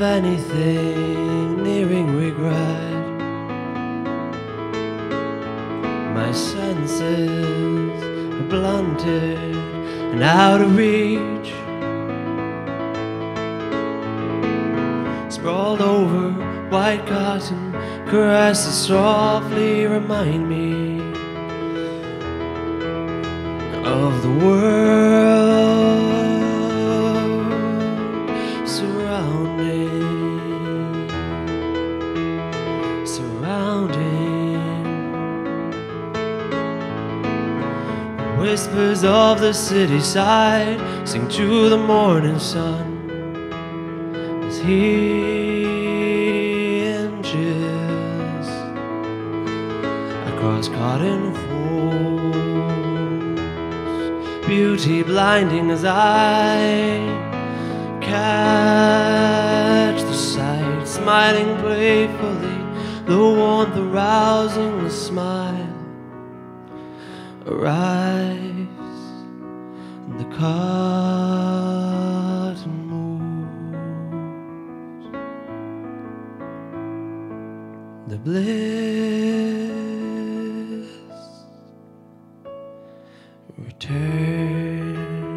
of anything nearing regret. My senses are blunted and out of reach. Sprawled over white cotton, caresses softly remind me of the world surrounding. Whispers of the city side sing to the morning sun as he inches across cotton folds, beauty blinding as I catch the sight, smiling playfully, the warmth arousing the smile arrives, and the cotton moves. The bliss returns.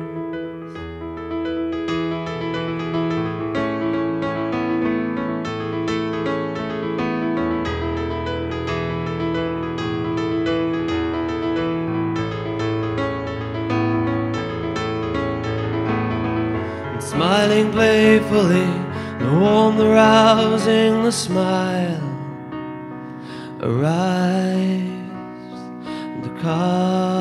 Smiling playfully, the warmth arousing the smile arrives, the